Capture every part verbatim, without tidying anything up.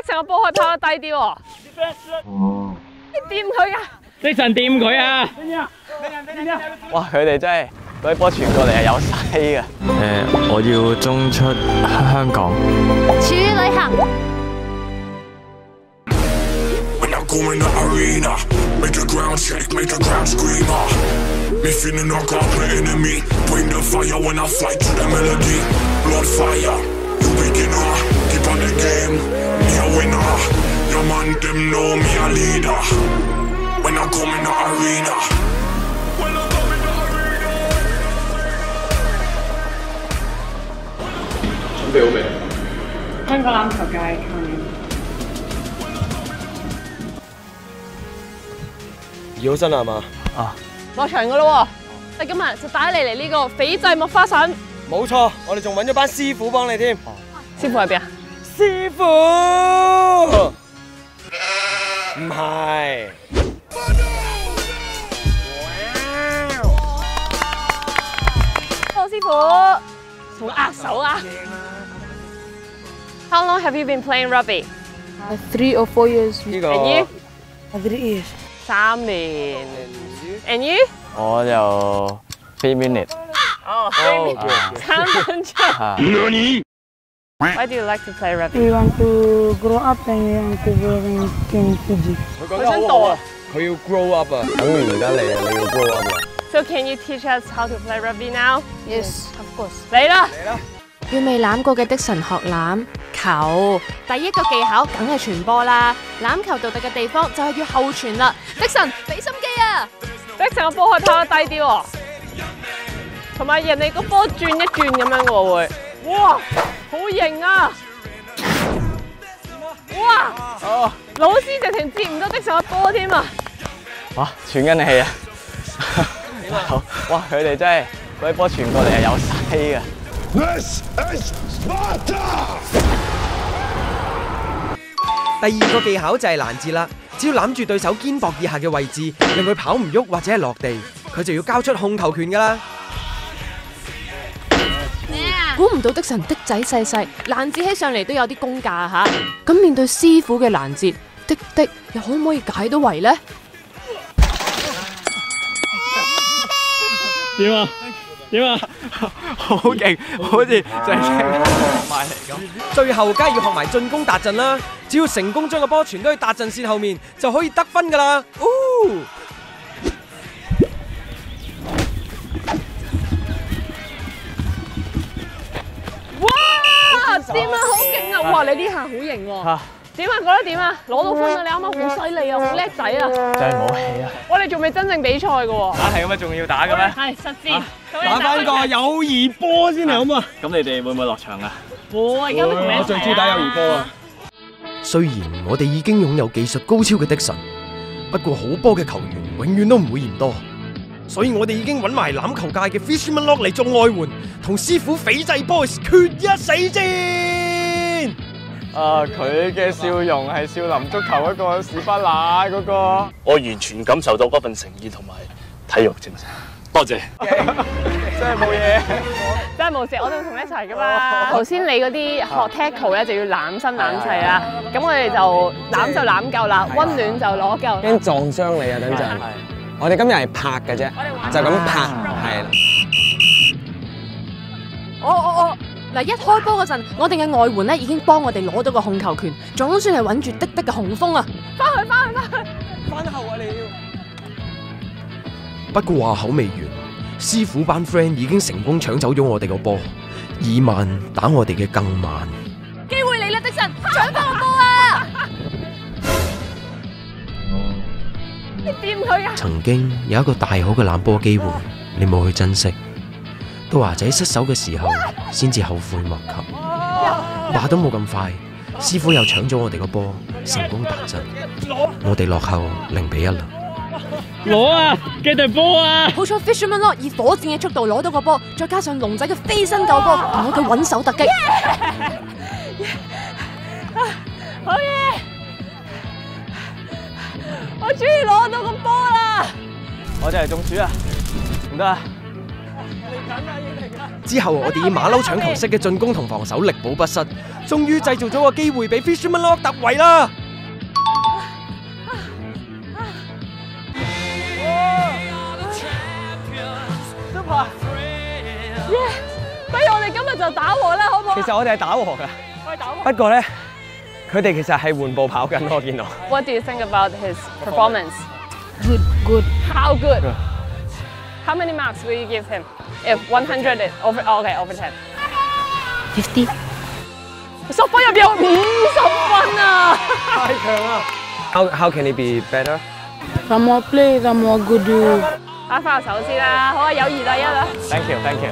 神個波可以拋得低啲喎。哦。你掂佢㗎？ 的神掂佢啊！ 哇！佢哋真係嗰啲波傳過嚟係有勢嘅。誒，我要中出香港。 處旅行。 Go in the arena, make the ground shake, make the ground scream. Ah, me feeling like I'm playing enemy. Bring the fire when I fight to the melody. Blood fire, you beginner. Keep on the game, me a winner. Your man them know me a leader. When I come in the arena. When I come in the arena. 準備好未？ 香港籃球界靠你。 熱好身啦係嘛？ 啊，落場噶咯喎！你今日就帶你嚟呢個斐濟麥花臣。 冇錯，我哋仲揾咗班師傅幫你添。 師傅喺邊啊？ 師傅唔係。 好師傅，同握手啊 ！How long have you been playing rugby? Three or four years. 呢個 And you? Three years. 三年。And you? 我就 three minutes。 哦 three minutes。三分鐘。Why do you like to play rugby? We want to grow up and we want to go in Fiji. 佢講得好好啊！佢要 grow up 啊！等完而家嚟啊！你要 grow up 啊 So can you teach us how to play rugby now? Yes, of course. 嚟啦！ 嚟啦！ 要未攬過嘅的神學攬球，第一個技巧梗係傳波啦。攬球獨特嘅地方就係要後傳啦。的神，俾心機啊！ 的神個波可以拋得低啲喎，同埋人哋個波轉一轉咁樣喎會。哇，好型啊！哇！哦，老師直情接唔到的神個波添啊！ 哇，傳緊氣啊！好，哇！佢哋真係嗰啲波傳過嚟係有勢嘅。 This is Sparta! 第二個技巧就係攔截啦，只要攬住對手肩膊以下嘅位置，令佢跑唔喐或者係落地，佢就要交出控球權㗎啦。 估唔到的神的仔細細，攔截起上嚟都有啲功架嚇。咁面對師傅嘅攔截，的的又可唔可以解到圍呢？ 點啊？點啊？ 好勁，好似就係埋嚟咁。 最後梗係要學埋進攻達陣啦，只要成功將個波傳到去達陣線後面，就可以得分㗎啦。哦！ 哇！掂啊，好勁啊！哇，你呢下好型喎！點啊？覺得點啊？攞到分啊！你啱啱好犀利啊，好叻仔啊！ 真係冇氣啊！ 我哋仲未真正比賽㗎喎。 打係咁啊，仲要打嘅咩？ 係實戰。 打翻個友誼波先嚟好嘛？ 咁你哋會唔會落場啊？ 會，而家都同你一齊啊！ 我最中意打友誼波啊！雖然我哋已經擁有技術高超嘅的神，不過好波嘅球員永遠都唔會嫌多，所以我哋已經揾埋欖球界嘅 Fisherman Lock 嚟做外援，同師傅斐濟 Boys 決一死戰。 啊！佢嘅笑容係少林足球嗰個屎巴乸嗰個。 我完全感受到嗰份誠意同埋體育精神。多謝。 真係冇嘢。 真係冇事，我哋同你一齊噶嘛。頭先你嗰啲學 tackle 咧就要攬身攬齊啦，咁我哋就攬就攬夠啦，溫暖就攞夠。 驚撞傷你啊！等陣，我哋今日係拍嘅啫，就咁拍，係啦。 哦哦哦！嗱，一開波嗰陣，我哋嘅外援咧已經幫我哋攞到個控球權，總算係穩住的的嘅雄風啊！ 翻去翻去翻去， 翻後啊你要！不過話口未完，師傅班 friend 已經成功搶走咗我哋個波，以慢打我哋嘅更慢。 機會嚟啦，的神，搶翻個波啊！ 你掂佢啊！ 曾經有一個大好嘅攬波機會，你冇去珍惜。到華仔失手嘅時候，先至後悔莫及。話都冇咁快，師傅又搶咗我哋個波，成功達陣。我哋落後零比一啦。 攞啊！幾隊波啊！ 好彩 Fisherman Lock 以火箭嘅速度攞到個波，再加上龍仔嘅飛身救波，我佢穩手突擊。 好嘢！我終於攞到個波啦！ 我就係中暑啊！唔得啊！ 嚟緊啦，要嚟啦！ 之後我哋以馬騮搶球式嘅進攻同防守力保不失，終於製造咗個機會俾 Fisherman Lock 突圍啦！ 耶！不如我哋今日就打和啦，好唔好？ 其實我哋係打和㗎， 我哋打和。 不過咧，佢哋其實係緩步跑緊，我見到。 What do you think about his performance? Good, good. How good? How many marks will you give him? If one hundred is over, okay, over ten. Fifty. 十分入邊有五十分啊！ 太強啦 ！How how can it be better? Some more play, some more good. 打翻個手先啦，好啊，友誼第一啦。 Thank you, thank you.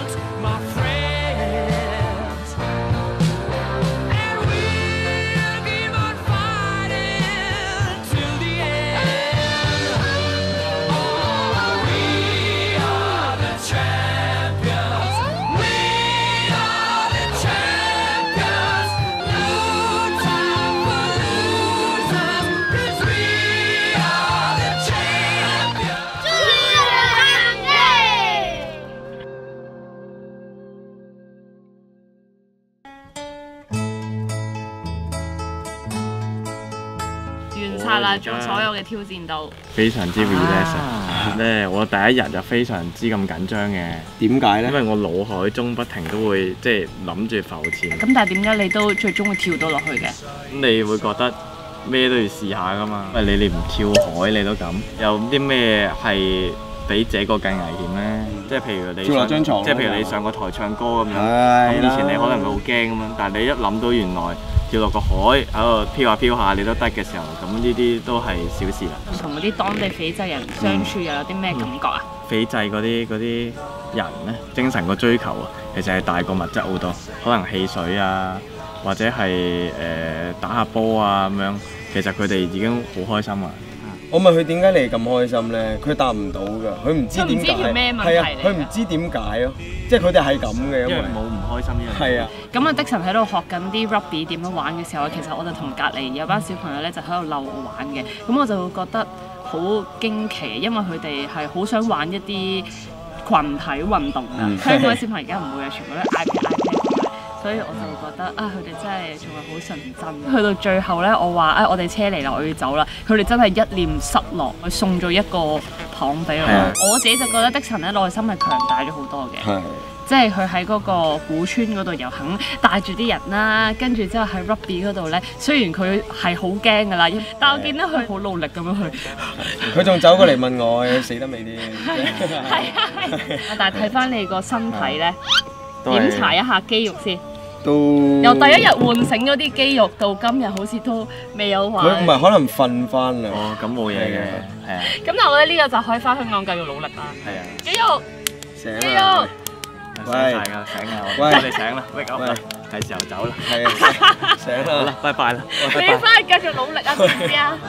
完曬啦，做所有嘅挑戰都非常之 relax 咧。我第一日就非常之咁緊張嘅。 點解咧？ 因為我腦海中不停都會即係諗住浮潛。 咁但係點解你都最終會跳到落去嘅？ 咁你會覺得咩都要試下㗎嘛？因為你你唔跳海你都咁，有啲咩係比這個更危險咧？即係譬如你跳落張牀， 即係譬如你上個台唱歌咁樣，咁以前你可能會好驚咁樣，但係你一諗到原來跳落個海喺度飄下飄下你都得嘅時候，咁呢啲都係小事啦。 同嗰啲當地斐濟人相處又有啲咩感覺啊？ 斐濟嗰啲嗰啲人咧，精神個追求啊，其實係大過物質好多，可能汽水啊，或者係誒、呃、打下波啊咁樣，其實佢哋已經好開心啊。 我問佢點解你咁開心咧？佢答唔到㗎，佢唔知點解。 佢唔知條咩問題係啊， 嚟㗎佢唔知點解咯，即係佢哋係咁嘅，因為冇唔開心呢樣嘢。 係啊。 咁啊，迪神喺度學緊啲 rugby 點樣玩嘅時候，其實我就同隔離有班小朋友咧就喺度溜我玩嘅，咁我就會覺得好驚奇，因為佢哋係好想玩一啲群體運動㗎。香港嘅小朋友而家唔會啊，全部都 iPad iPad。所以我就覺得啊，佢哋真係仲係好純真。去到最後咧，我話啊，我哋車嚟啦，我要走啦。佢哋真係一臉失落，佢送咗一個糖俾我。我自己就覺得的神咧內心係強大咗好多嘅，即係佢喺嗰個古村嗰度又肯帶住啲人啦，跟住之後喺 rugby 嗰度咧，雖然佢係好驚㗎啦，但我見到佢好努力咁樣去。 佢仲走過嚟問我死得未啲？ 係啊係啊！但係睇翻你個身體咧，檢查一下肌肉先。 都由第一日喚醒咗啲肌肉，到今日好似都未有話。 佢唔係可能瞓翻啦。 哦，咁冇嘢嘅，係啊。 咁但係我覺得呢個就可以翻香港繼續努力啦。 係啊。 肌肉，肌肉。 醒晒㗎，醒啊！我哋醒啦 ，wake up 啦，係時候走啦。係啊，醒啦，好啦，拜拜啦。 你要翻去繼續努力啊，知唔知啊？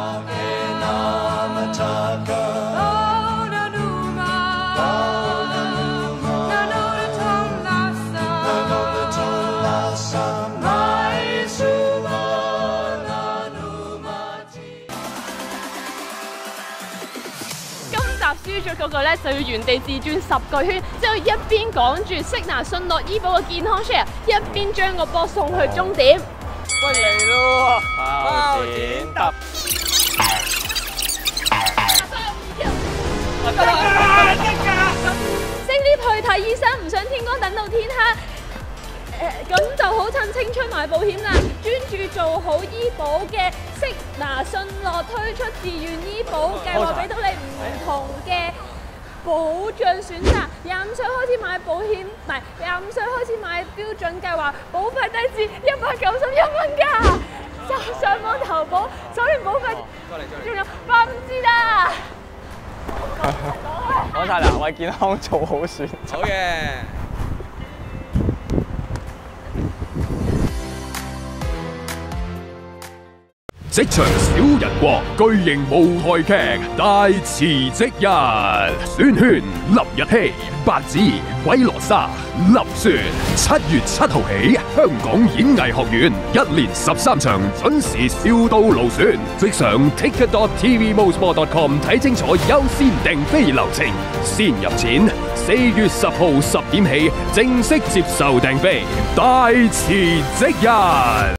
輸咗嗰個咧就要原地自轉十個圈，之後一邊講住悉拿信諾醫保嘅健康 share， 一邊將個波送去終點。 喂嚟咯，包剪揼。 升 lift 去睇醫生，唔想天光等到天黑。誒咁就好趁青春買保險啦，專注做好醫保嘅悉拿信諾推出自願醫保計劃，俾到你唔同嘅保障選擇。廿五歲開始買保險，唔係廿五歲開始買標準計劃，保費低至一百九十一蚊㗎。就上網投保，首年保費仲有百分之啦。 講晒啦，為健康做好選擇。 好嘅。 職場小人國巨型舞台劇《大辭職日》，宣萱、林日曦、白子、韋羅莎、林雪，七月七號起，香港演藝學院一連十三場準時笑到勞損，即上 ticket dot t v mosport dot com 睇清楚優先訂飛流程，先入錢。四月十號十點起正式接受訂飛，大辭職日。